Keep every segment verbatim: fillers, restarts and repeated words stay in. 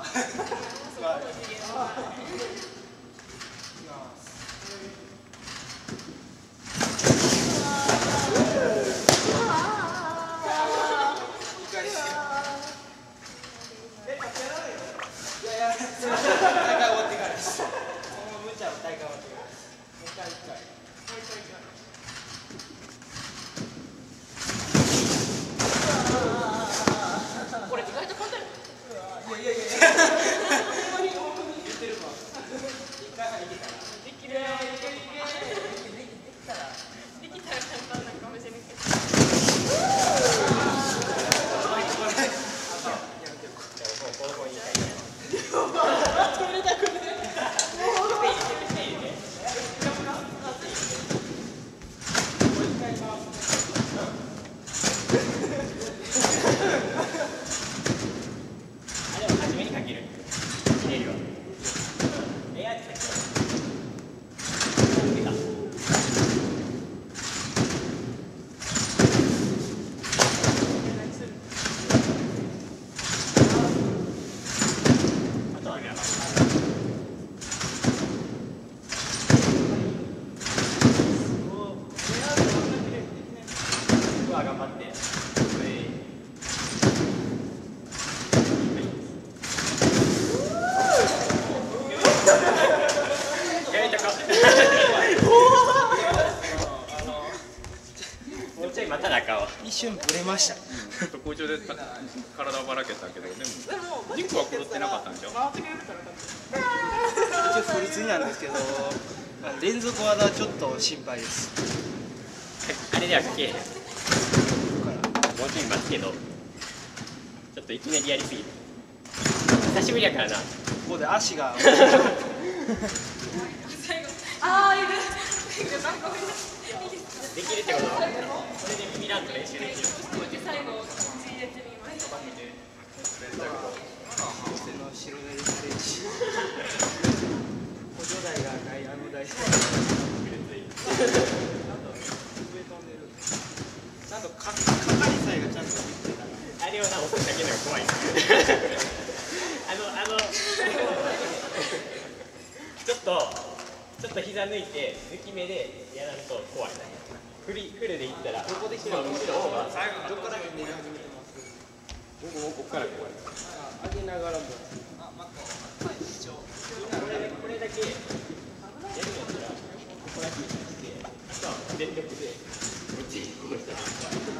一瞬ブレました。 ちょっと空中で体ばらけたけど、でも軸は狂ってなかったんじゃん。 一応フリツなんですけど、連続技ちょっと心配です。 あれではかけへん。もうちょい待つけど、ちょっといきなりやりすぎる。久しぶりやからな。ここで足が。 ああいる。 できるってこと？これでミランと練習できる。 最後入れてみます。 の白塗りチャレンジ。補助台がないあの台。ちゃんとかかかりさえがちゃんとできてたら。 あれをな押すだけのが怖い。あのあのちょっとちょっと膝抜いて抜き目でやらんと怖い。フリフルでいったらここで後ろ後ろオーバー。 最後どこから見始めてます。 僕もここから怖い。 上げながらも。あ、また。これでこれだけやるんやったらここだけしてあとは全力でこっちこうしたら。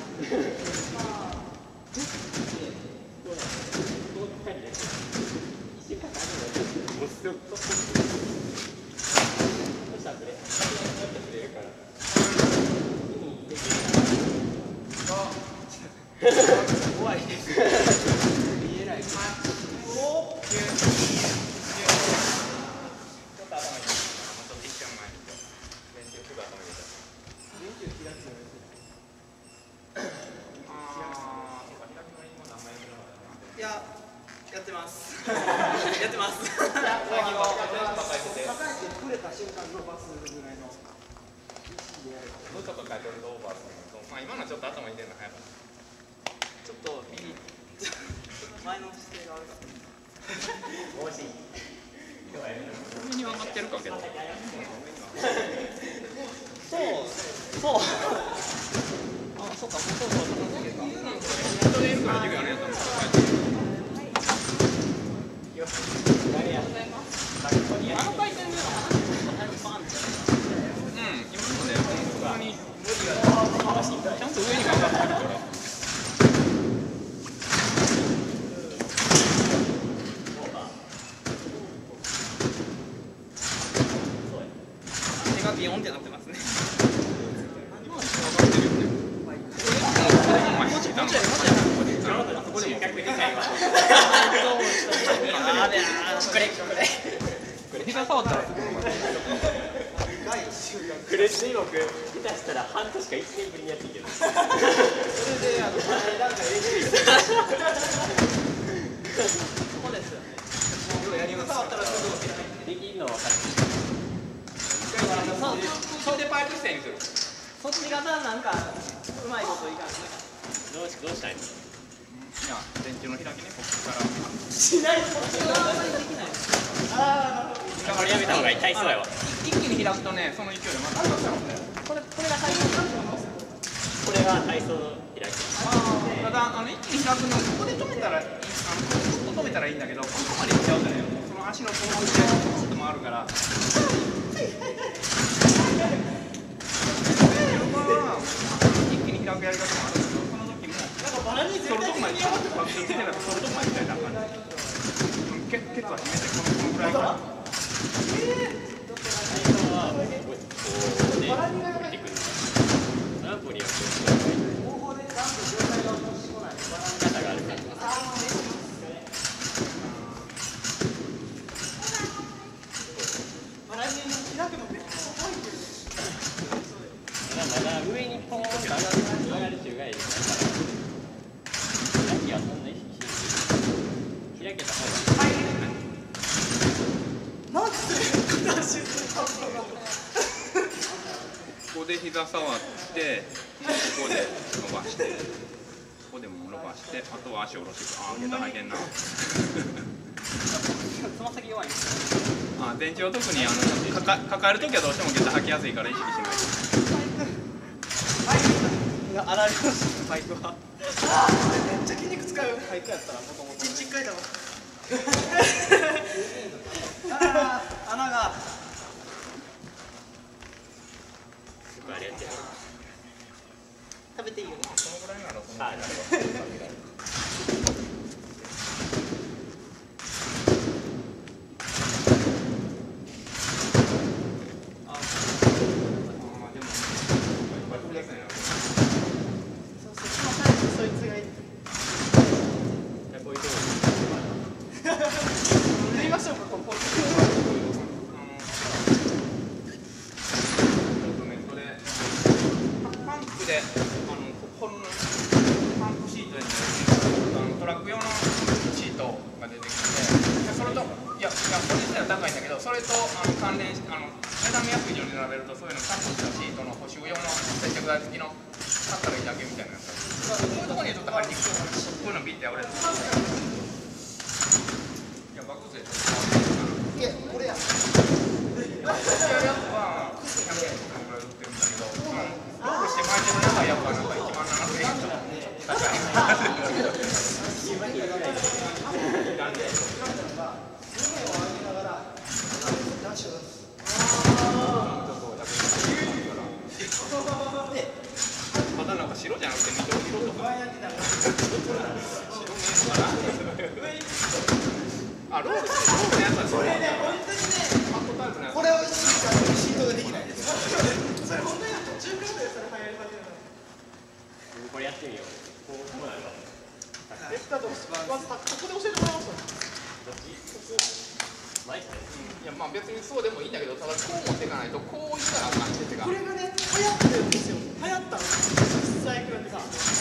怖いです。見えない。いや、やってます。やってます。叩いてくれた瞬間のバスぐらいの。どうとか書いてるとオーバーするのと、まあ今のちょっと頭入れるの早かった。 ちょっと右前の姿勢があるから。 惜しい。 上に上がってるかけど。 そうそう。あ、そうか、そうそうそう。 人でいるから授業やるやったの。 あの回転ではうん、今のね、本当にちゃんと上に頑張ってるから。 手がビヨンってなってますね。 膝触ったらクレス今僕下手したら半年かいちねんぶりにやってるけどそれであのなんか練習してそうですよね。やります。触ったらすぐできるの分かる。 そうでパイプ線にする。 そっち方なんかうまいこといかんね。 どうしどうしたいの？ や電柱の開きね、ここからしないこっちのあんまりできない。ああこれやめた方がいい。体操やわ。 一気に開くとね、その勢いでまたこれこれが体操なんてますこれが体操の開き。 ただあの一気に開くのここで止めたらいい、あのちょっと止めたらいいんだけど、ここまで行っちゃうとね、その足のこの内側もあるから。一気に開くやり方もあるんだけど、その時もなんかバラに絶対それとこまで行っちゃうとバックつけたらそれとこまで行っちゃうから。ケツは締めてこのぐらいから。 体操はこうで降りてくる。ナポリはこう方法でダンス状態が落としこないバラに肩があるから。 バラに開くのって怖いけどまだまだ上にポーンと上がる上がる宙がいるから開きはそんな意識しない。開けた方がいい。 なんで片足ここで膝触って、ここで伸ばして、ここでも伸ばして、あとは足を下ろして、ああ、下駄履いてんな。 つま先弱いんあ、電池を特にあのかか抱えるときはどうしても下駄履きやすいから意識しないと。 あられましたバイクは。あめっちゃ筋肉使うバイクやったらもともと。ちんかいだわ。ああ穴が。 あれやってる。 食べていいよね。 このぐらいならそのぐあらいなら。 そいつがいい。 こういうとこ塗りましょうかここ。 パンプで、あのこのパンプシートにあのトラック用のシートが出てきて、それといやいやこれ自体は高いんだけど、それとあの関連しあの値段見やすい順に並べるとそういうのちゃんとしたシートの補修用の接着剤付きの買ったらいいだけみたいなやつ。こういうところにちょっと貼りにくい。こういうのビッて破れる。いやバックセット。 いやこれや。 やるやつはひゃくえんとかぐらい売ってるんだけど、うん、ロールして巻いてる中やっぱなんかいちまんななせんえんとか高い。まだなんか白じゃなくて緑色とか。あ、ロールしてロールのやつはそれね、本当にね、カットタイプのやつ。 これを意識したらシートができないです。それ本当に途中からでそれ流行り始めたの。 これやってみよう。こうこうなるわ。 え、だとまずここで教えてもらいました。 どっち？マイクで。 いやまあ別にそうでもいいんだけど、ただこう持っていかないとこういったらあかんって手が。 これがね、流行ってるんですよ。流行ったの。実際こうやってさ。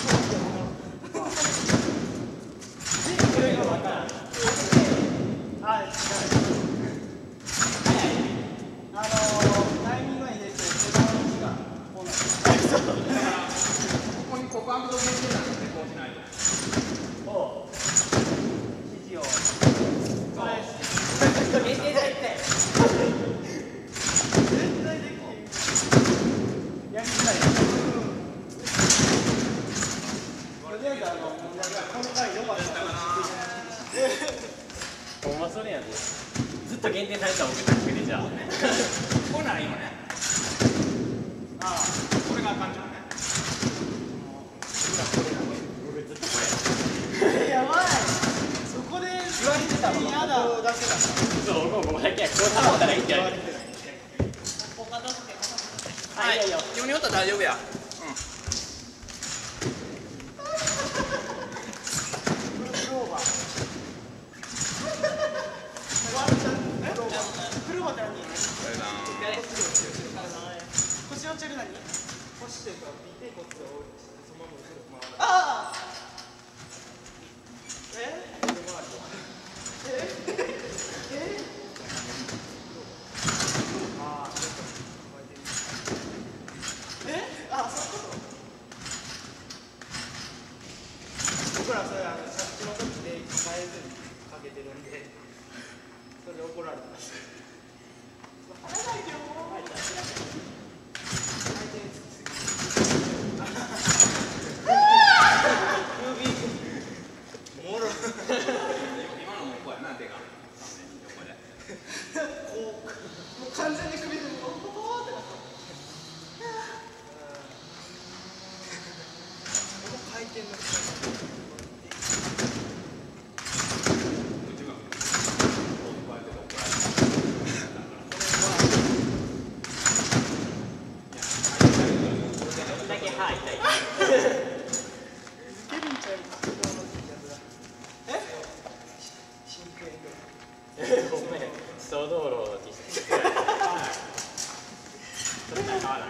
で、これがまた。はい、違う。あのー、タイミングに入れて、手玉の位置がこうなる。 ここに告白と限定なんてこうしないと。 を肘をそれ限定だって絶対できるやりたいとりあえずあのこの回よかったほんまそれやね。ずっと限定された僕たちでじゃあ。 これならいいのね。 ああこれがあかんじゃんね。 僕ずっとこれ。 やばいそこで言われてたの嫌だこうだけだそう、僕もここだけや。こう頼んだらいいって言われてる。 他出してはい、 いやいやよにおったら大丈夫や。 クローバークローバーって何腰落ちる何腰っていうか尾てい骨をそのまま後ろ回るああえええああえあそういうこと僕らそれあのごめん、総道路にしてちょっと買わない。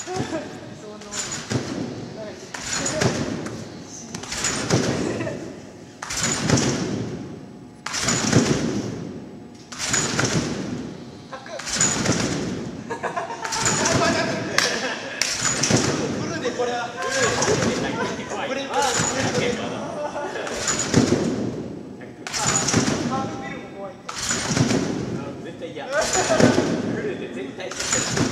これはこれハーフビルも怖い。 絶対嫌。フルで絶対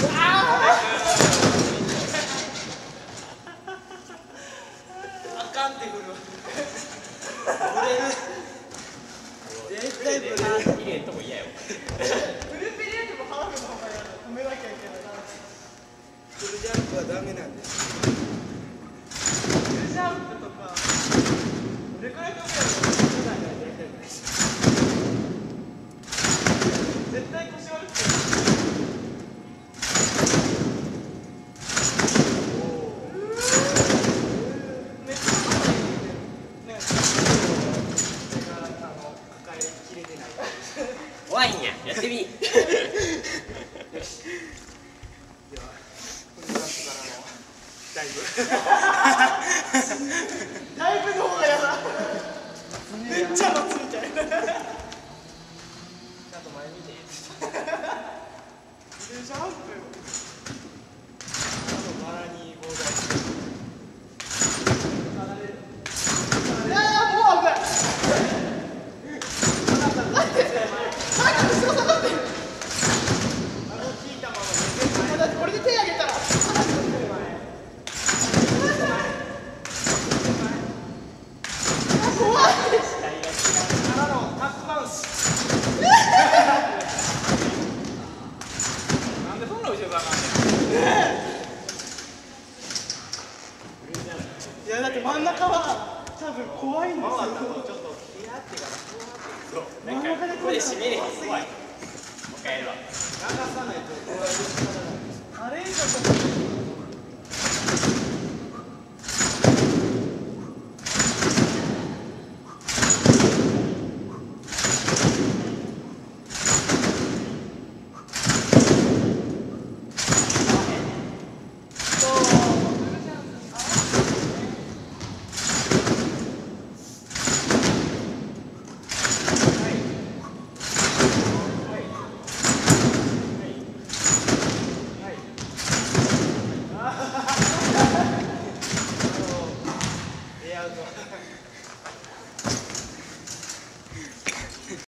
あかんってくる。ブレる。絶対ブレる。 入れんとも嫌よ。 ブルペリアでもハーフの方がやる。止めなきゃいけないな。フルジャンプはダメなんです。フルジャンプとかどれくらい飛べるのか普段からできるんです。絶対腰悪くて。めっちゃ怖いね。それがあの抱えきれてない。 怖いんや。やってみ。 よし。ではフルジャンプからのダイブ。ダイブの方がやだ。めっちゃのついちゃう。ちゃんと前見て。フルジャンプ。あとバラにボーダー。離れる。いやいやもう危ない。離れた。待って。前から後ろ下がって。あの引いたままで。だってこれで手上げたら。怖い。からのタックバウンス。 なんでそんな後ろ下がんねん。 いやだって真ん中は多分怖いんですよ。 ちょっとヒヤってからそう。 真ん中でここで締めれへん。怖い。もう一回やるわ。 流さないと。あれ以上ちょっと。